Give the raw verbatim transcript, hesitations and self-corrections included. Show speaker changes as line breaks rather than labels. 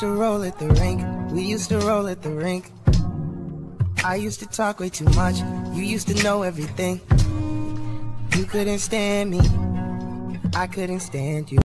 to roll at the rink. We used to roll at the rink. I used to talk way too much. You used to know everything. You couldn't stand me. I couldn't stand you.